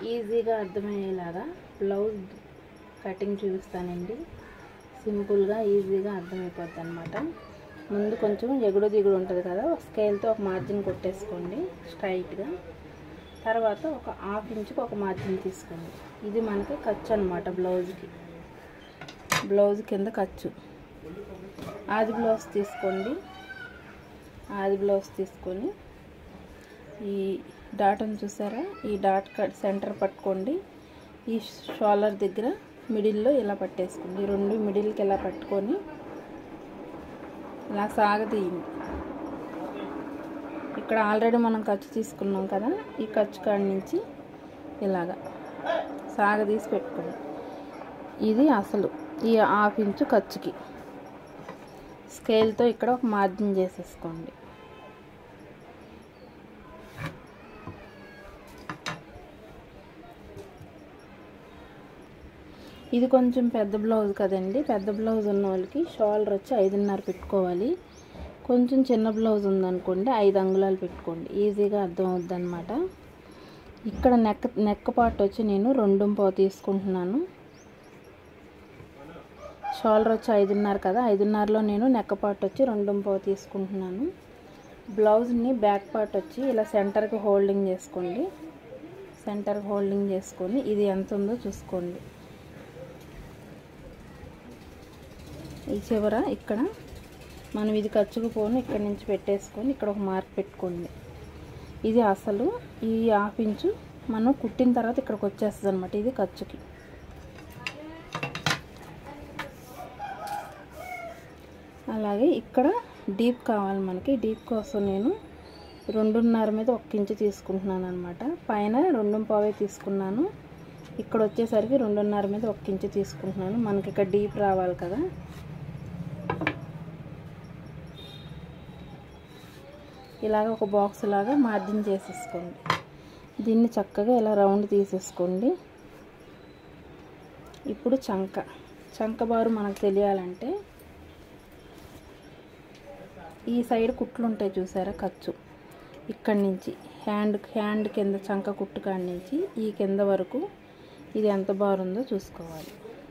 ఈజీగా అర్థమయ్యేలాగా blouse cutting చూపిస్తానండి. సింపుల్గా ఈజీగా అర్థమైపోద్ది అనమాట. ముందు కొంచెం ఎగుడు దిగుడు ఉంటుంది కదా, స్కేల్తో ఒక మార్జిన్ కొట్టేసుకోండి స్ట్రైట్గా. తర్వాత ఒక హాఫ్ ఇంచుకి ఒక మార్జిన్ తీసుకోండి. ఇది మనకి ఖర్చు అనమాట. బ్లౌజ్ కింద ఖర్చు. ఆది బ్లౌజ్ తీసుకోండి. ఆది బ్లౌజ్ తీసుకొని ఈ డాట్ని చూసారా, ఈ డాట్ సెంటర్ పట్టుకోండి. ఈ షోల్డర్ దగ్గర మిడిల్లో ఇలా పట్టేసుకోండి. రెండు మిడిల్కి ఇలా పట్టుకొని ఇలా సాగదీయండి. ఇక్కడ ఆల్రెడీ మనం ఖర్చు తీసుకున్నాం కదా, ఈ ఖర్చు కాడి నుంచి ఇలాగా సాగదీసి పెట్టుకోండి. ఇది అసలు ఈ హాఫ్ ఇంచు ఖర్చుకి స్కేల్తో ఇక్కడ ఒక మార్జిన్ చేసేసుకోండి. ఇది కొంచెం పెద్ద బ్లౌజ్ కదండి. పెద్ద బ్లౌజ్ ఉన్న వాళ్ళకి షోల్డర్ వచ్చి 5.5 పెట్టుకోవాలి. కొంచెం చిన్న బ్లౌజ్ ఉందనుకోండి 5 అంగుళాలు పెట్టుకోండి. ఈజీగా అర్థమవుద్ది అనమాట. ఇక్కడ నెక్ పార్ట్ వచ్చి నేను 2.5 తీసుకుంటున్నాను. షోల్డర్ వచ్చి 5.5 కదా, 5.5లో నేను నెక్ పార్ట్ వచ్చి 2.5 తీసుకుంటున్నాను. బ్లౌజ్ని బ్యాక్ పార్ట్ వచ్చి ఇలా సెంటర్కి హోల్డింగ్ చేసుకోండి. సెంటర్కి హోల్డింగ్ చేసుకొని ఇది ఎంత ఉందో చూసుకోండి. ఈ చివర ఇక్కడ మనం ఇది ఖర్చుకు పోను ఇక్కడ నుంచి పెట్టేసుకొని ఇక్కడ ఒక మార్క్ పెట్టుకోండి. ఇది అసలు ఈ హాఫ్ ఇంచు మనం కుట్టిన తర్వాత ఇక్కడికి వచ్చేస్తుంది అనమాట. ఇది ఖర్చుకి. అలాగే ఇక్కడ డీప్ కావాలి మనకి. డీప్ కోసం నేను 2.5 మీద 1 ఇంచు తీసుకుంటున్నాను అనమాట. పైన 2.5 తీసుకున్నాను. ఇక్కడ వచ్చేసరికి 2.5 మీద 1 ఇంచు తీసుకుంటున్నాను. మనకి ఇక్కడ డీప్ రావాలి కదా. ఇలాగ ఒక బాక్స్ లాగా మార్జిన్ చేసేసుకోండి. దీన్ని చక్కగా ఇలా రౌండ్ తీసేసుకోండి. ఇప్పుడు చంక బారు మనకు తెలియాలంటే ఈ సైడ్ కుట్లు ఉంటాయి చూసారా, ఖర్చు ఇక్కడి నుంచి హ్యాండ్ కింద చంక కుట్టు కాడి నుంచి ఈ కింద వరకు ఇది ఎంత బారుందో చూసుకోవాలి.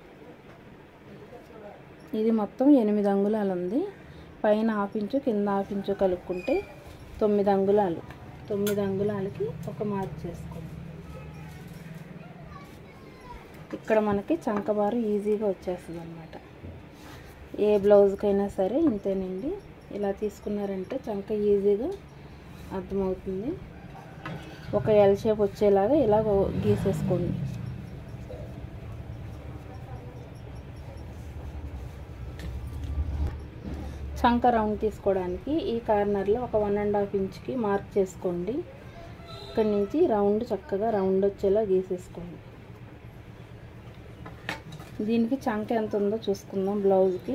ఇది మొత్తం 8 అంగుళాలు ఉంది. పైన హాఫ్ ఇంచు కింద హాఫ్ ఇంచు కలుపుకుంటే 9 అంగుళాలు. 9 అంగుళాలకి ఒక మార్క్ చేసుకోండి. ఇక్కడ మనకి చంకబారు ఈజీగా వచ్చేస్తుంది అనమాట. ఏ బ్లౌజ్కైనా సరే ఇంతేనండి. ఇలా తీసుకున్నారంటే చంక ఈజీగా అర్థమవుతుంది. ఒక ఎల్ షేప్ వచ్చేలాగా ఇలా గీసేసుకోండి. చంక రౌండ్ తీసుకోవడానికి ఈ కార్నర్లో ఒక 1.5 ఇంచుకి మార్క్ చేసుకోండి. ఇక్కడి నుంచి రౌండ్ చక్కగా రౌండ్ వచ్చేలా గీసేసుకోండి. దీనికి చంక ఎంత ఉందో చూసుకుందాం. బ్లౌజ్కి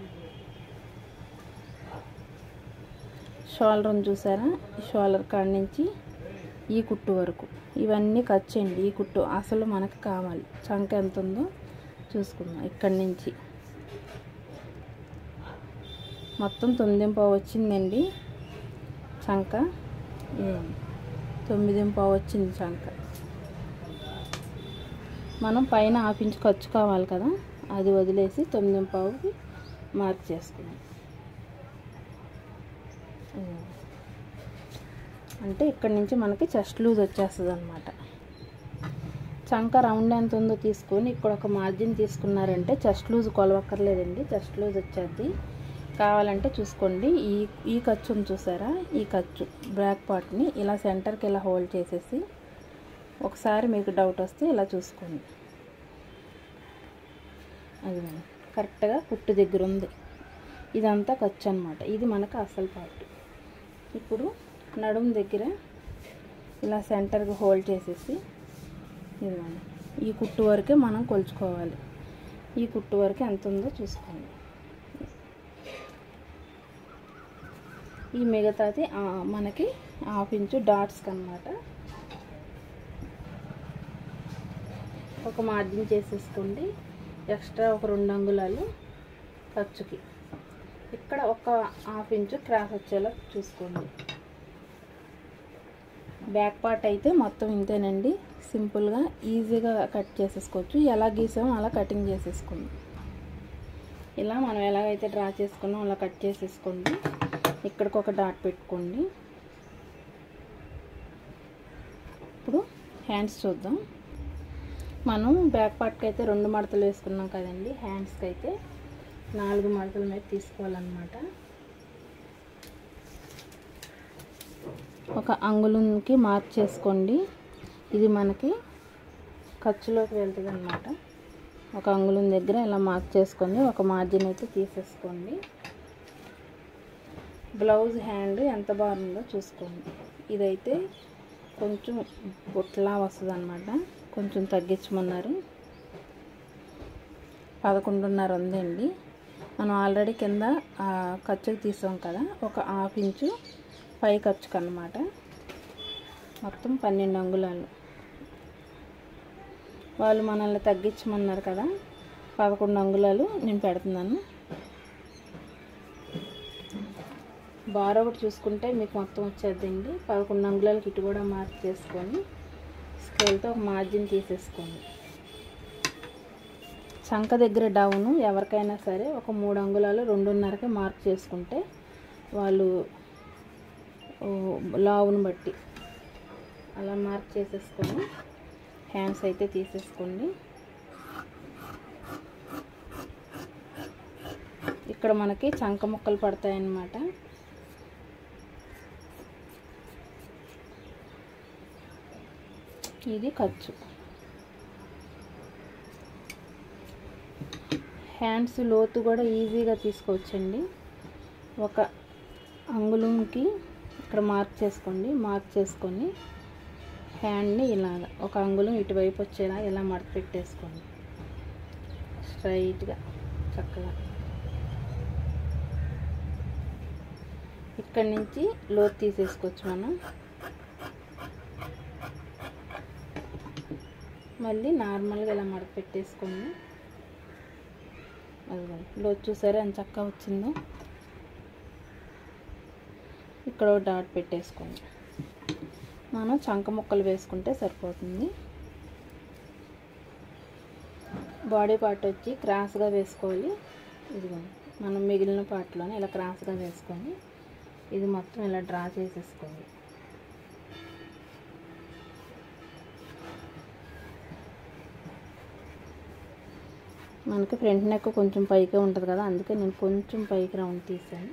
షోల్డర్ చూసారా, ఈ షోల్డర్ కాడి నుంచి ఈ కుట్టు వరకు ఇవన్నీ ఖర్చండి. ఈ కుట్టు అసలు మనకు కావాలి. చంక ఎంత ఉందో చూసుకుందాం. ఇక్కడి నుంచి మొత్తం 9.5 వచ్చిందండి చంక. 9.5 వచ్చింది చంక. మనం పైన హాఫ్ ఇంచు ఖర్చు కావాలి కదా, అది వదిలేసి 9.5కి మార్క్ చేసుకున్నాం. అంటే ఇక్కడి నుంచి మనకి చెస్ట్ లూజ్ వచ్చేస్తుంది అనమాట. చంక రౌండ్ ఎంత ఉందో తీసుకొని ఇక్కడ ఒక మార్జిన్ తీసుకున్నారంటే చెస్ట్ లూజ్ కొలవక్కర్లేదండి, చెస్ట్ లూజ్ వచ్చేది. కావాలంటే చూసుకోండి. ఈ ఖర్చును చూసారా, ఈ ఖర్చు బ్యాక్ పార్ట్ని ఇలా సెంటర్కి ఇలా హోల్డ్ చేసేసి ఒకసారి మీకు డౌట్ వస్తే ఇలా చూసుకోండి. అది కరెక్ట్గా కుట్టు దగ్గర ఉంది. ఇదంతా ఖర్చు అనమాట. ఇది మనకు అసలు పార్ట్. ఇప్పుడు నడుము దగ్గర ఇలా సెంటర్కి హోల్డ్ చేసేసి ఇదిగోండి ఈ కుట్టు వరకే మనం కొలుచుకోవాలి. ఈ కుట్టు వరకు ఎంత ఉందో చూసుకోండి. ఈ మిగతాది మనకి హాఫ్ ఇంచు డాట్స్కి అన్నమాట. ఒక మార్జిన్ చేసేసుకోండి. ఎక్స్ట్రా ఒక 2 అంగుళాలు ఖర్చుకి. ఇక్కడ ఒక హాఫ్ ఇంచు క్రాస్ వచ్చేలా చూసుకోండి. బ్యాక్ పార్ట్ అయితే మొత్తం ఇంతేనండి. సింపుల్గా ఈజీగా కట్ చేసేసుకోవచ్చు. ఎలా గీసామో అలా కటింగ్ చేసేసుకుందాం. ఇలా మనం ఎలాగైతే డ్రా చేసుకున్నాం అలా కట్ చేసేసుకోండి. ఇక్కడికి ఒక డాట్ పెట్టుకోండి. ఇప్పుడు హ్యాండ్స్ చూద్దాం. మనం బ్యాక్ పార్ట్కి అయితే 2 మడతలు వేసుకున్నాం కదండి. హ్యాండ్స్కి అయితే 4 మడతల మీద తీసుకోవాలన్నమాట. ఒక అంగుళంకి మార్క్ చేసుకోండి. ఇది మనకి ఖర్చులోకి వెళ్తుంది అన్నమాట. ఒక అంగుళం దగ్గర ఇలా మార్క్ చేసుకొని ఒక మార్జిన్ అయితే తీసేసుకోండి. బ్లౌజ్ హ్యాండ్ ఎంత బాగుందో చూసుకోండి. ఇదైతే కొంచెం బొట్లా వస్తుంది అన్నమాట. కొంచెం తగ్గించమన్నారు. 11.5 ఉందండి. మనం ఆల్రెడీ కింద ఖర్చుకు తీసాం కదా, ఒక 1/2 ఇంచు పై ఖర్చుకు అన్నమాట. మొత్తం 12 అంగుళాలు. వాళ్ళు మనల్ని తగ్గించమన్నారు కదా, 11 అంగుళాలు నేను పెడుతున్నాను. బార్ ఒకటి చూసుకుంటే మీకు మొత్తం వచ్చేద్దండి. 11 అంగుళాలకి ఇటు కూడా మార్క్ చేసుకొని స్కేల్తో ఒక మార్జిన్ తీసేసుకోండి. చంక దగ్గర డౌను ఎవరికైనా సరే ఒక 3 అంగుళాలు 2.5కి మార్క్ చేసుకుంటే వాళ్ళు లావును బట్టి అలా మార్క్ చేసేసుకొని హ్యాండ్స్ అయితే తీసేసుకోండి. ఇక్కడ మనకి చంక ముక్కలు పడతాయన్నమాట. ఇది ఖర్చు. హ్యాండ్స్ లోతు కూడా ఈజీగా తీసుకోవచ్చండి. ఒక అంగుళంకి ఇక్కడ మార్క్ చేసుకోండి. మార్క్ చేసుకొని హ్యాండ్ని ఇలాగ ఒక అంగుళం ఇటువైపు వచ్చేలా ఇలా మడత పెట్టేసుకోండి. స్ట్రైట్గా చక్కగా ఇక్కడి నుంచి లోతు తీసేసుకోవచ్చు మనం. మళ్ళీ నార్మల్గా ఇలా మడత పెట్టేసుకోండి. అదిగోండి లోతు చూసారా ఎంత చక్కగా వచ్చిందో. ఇక్కడ డాట్ పెట్టేసుకోండి. మనం చంక ముక్కలు వేసుకుంటే సరిపోతుంది. బాడీ పార్ట్ వచ్చి క్రాస్గా వేసుకోవాలి. ఇదిగోండి మనం మిగిలిన పార్ట్లోనే ఇలా క్రాస్గా వేసుకొని ఇది మొత్తం ఇలా డ్రా చేసేసుకోండి. మనకి ఫ్రంట్ నెక్ కొంచెం పైకే ఉంటుంది కదా, అందుకే నేను కొంచెం పైకి రౌండ్ తీసాను.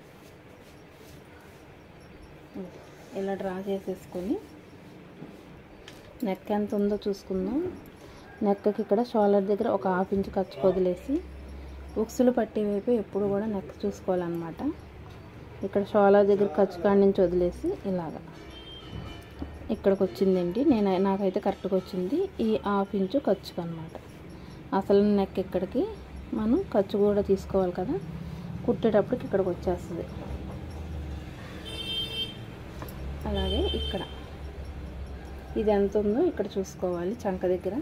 ఇలా డ్రా చేసేసుకొని నెక్ ఎంత ఉందో చూసుకుందాం. నెక్కి ఇక్కడ షోల్డర్ దగ్గర ఒక 1/2 ఇంచు ఖర్చు వదిలేసి ఉక్సులు పట్టే వైపు ఎప్పుడు కూడా నెక్ చూసుకోవాలన్నమాట. ఇక్కడ షోల్డర్ దగ్గర ఖర్చు కాడి నుంచి వదిలేసి ఇలాగా ఇక్కడికి వచ్చిందండి. నాకైతే కరెక్ట్గా వచ్చింది. ఈ 1/2 ఇంచు ఖర్చుకు అనమాట. అసలు నెక్ ఇక్కడికి మనం ఖర్చు కూడా తీసుకోవాలి కదా, కుట్టేటప్పటికి ఇక్కడికి వచ్చేస్తుంది. అలాగే ఇక్కడ ఇది ఎంత ఉందో ఇక్కడ చూసుకోవాలి. చంక దగ్గర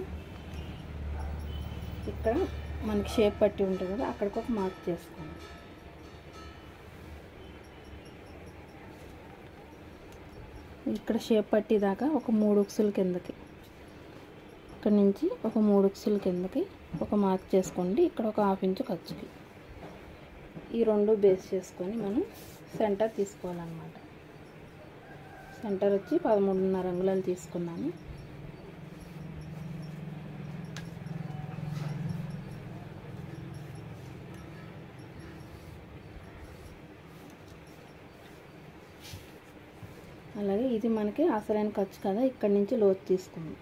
ఇక్కడ మనకి షేప్ పట్టి ఉంటుంది కదా, అక్కడికి ఒక మార్క్ చేసుకోండి. ఇక్కడ షేప్ పట్టి దాకా ఒక 3 ఉక్సుల కిందకి, ఇక్కడ నుంచి ఒక 3 ఉక్సుల కిందకి ఒక మార్క్ చేసుకోండి. ఇక్కడ ఒక 1/2 ఇంచు ఖర్చుకి ఈ 2 బేస్ చేసుకొని మనం సెంటర్ తీసుకోవాలన్నమాట. సెంటర్ వచ్చి 13.5 అంగుళాలు తీసుకున్నాను. అలాగే ఇది మనకి అసలైన ఖర్చు కదా, ఇక్కడి నుంచి లోతు తీసుకుందాం.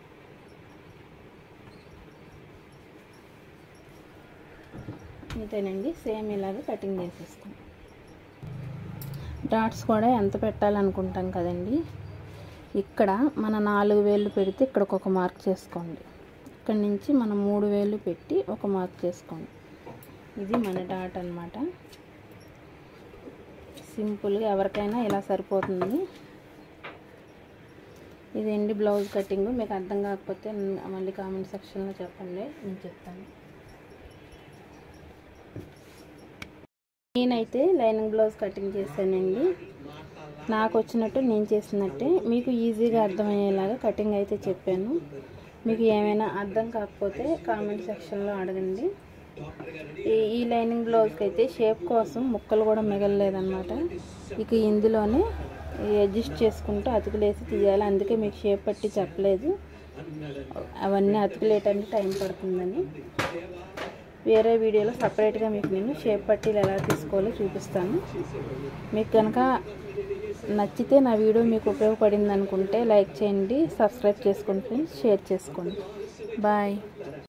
అంతేనండి. సేమ్ ఇలాగే కటింగ్ చేసేసుకుందాం. డాట్స్ కూడా ఎంత పెట్టాలనుకుంటాం కదండి, ఇక్కడ మన 4 వేళ్ళు పెడితే ఇక్కడ ఒక మార్క్ చేసుకోండి. ఇక్కడ నుంచి మనం 3 వేళ్ళు పెట్టి ఒక మార్క్ చేసుకోండి. ఇది మన డాట్ అన్నమాట. సింపుల్గా ఎవరికైనా ఇలా సరిపోతుంది. ఇదండి బ్లౌజ్ కటింగ్. మీకు అర్థం కాకపోతే మళ్ళీ కామెంట్ సెక్షన్లో చెప్పండి, నేను చెప్తాను. నేనైతే లైనింగ్ బ్లౌజ్ కటింగ్ చేశానండి. నాకు వచ్చినట్టు నేను చేసినట్టే మీకు ఈజీగా అర్థమయ్యేలాగా కటింగ్ అయితే చెప్పాను. మీకు ఏమైనా అర్థం కాకపోతే కామెంట్ సెక్షన్లో అడగండి. ఈ లైనింగ్ బ్లౌజ్కి అయితే షేప్ కోసం ముక్కలు కూడా మిగలలేదన్నమాట. ఇక ఇందులోనే అడ్జస్ట్ చేసుకుంటూ అతుకులేసి తీయాలి. అందుకే మీకు షేప్ పట్టి చెప్పలేదు, అవన్నీ అతుకులేయటానికి టైం పడుతుందని. వేరే వీడియోలో సపరేట్గా మీకు నేను షేప్ పట్టీలు ఎలా తీసుకోవాలో చూపిస్తాను. మీకు కనుక నచ్చితే నా వీడియో మీకు ఉపయోగపడింది అనుకుంటే లైక్ చేయండి, సబ్స్క్రైబ్ చేసుకోండి ఫ్రెండ్స్, షేర్ చేసుకోండి. బాయ్.